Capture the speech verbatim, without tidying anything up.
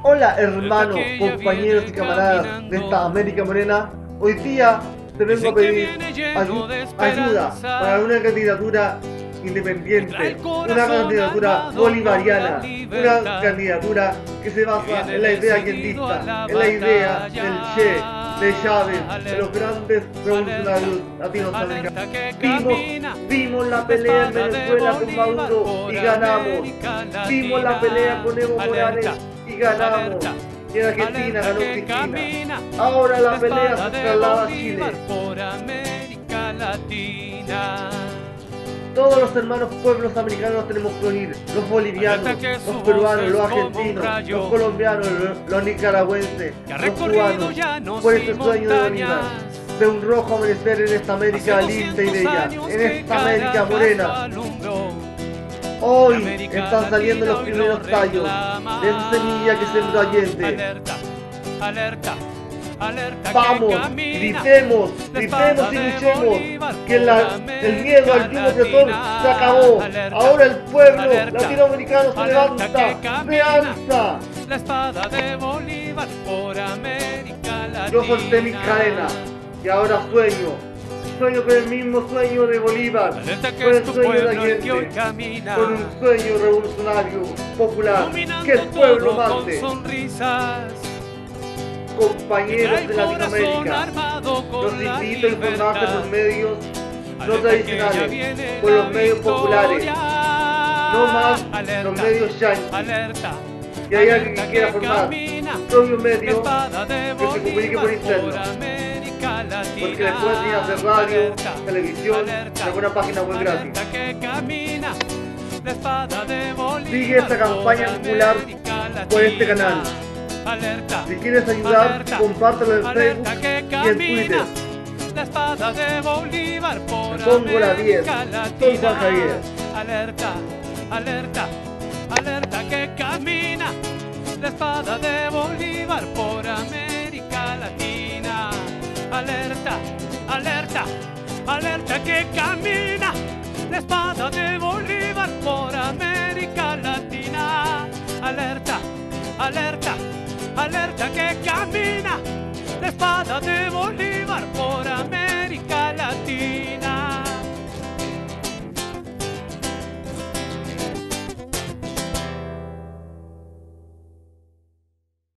Hola hermanos, compañeros y camaradas de esta América Morena. Hoy día te vengo a pedir ayu ayuda para una candidatura independiente, una candidatura bolivariana, una candidatura que se basa en la idea quientista, en la idea del Che, de Chávez, de los grandes revolucionarios latinoamericanos. Vimos, vimos la pelea en Venezuela con Maduro y ganamos. Vimos la pelea con Evo Morales y ganamos. Y en Argentina ganó Cristina. Ahora la pelea se traslada a Chile. Todos los hermanos pueblos americanos tenemos que unir, los bolivianos, los peruanos, los argentinos, los colombianos, los, los nicaragüenses, los cubanos, por este sueño de Bolívar, de un rojo amanecer en esta América linda y bella, en esta América morena. Hoy están saliendo los primeros tallos de esa semilla que sembró Allende. Vamos, gritemos, gritemos y luchemos, que la, el miedo al yugo opresor se acabó. Ahora el pueblo latinoamericano se levanta, se alza. La espada de Bolívar por América Latina. Yo solté mis cadenas y ahora sueño, sueño con el mismo sueño de Bolívar, con el sueño de Allende, con un sueño revolucionario, popular, que el pueblo mande. Compañeros de Latinoamérica, los invito a informarse por medios no tradicionales, por los medios populares, no más los medios yanquis. Si hay alguien que quiera formar un propio medio, que se comunique por interno, porque después tiene que hacer radio, televisión y alguna página web gratis. Sigue esta campaña popular por este canal. Si quieres ayudar, compártelo en Facebook y en Twitter. La espada de Bolívar por Me pongo la diez. Soy Juan Javier. Alerta, alerta, alerta que camina. La espada de Bolívar por América Latina. Alerta, alerta, alerta que camina. La espada de Bolívar por América Latina. Alerta, alerta, alerta que camina. La espada de Bolívar por América Latina.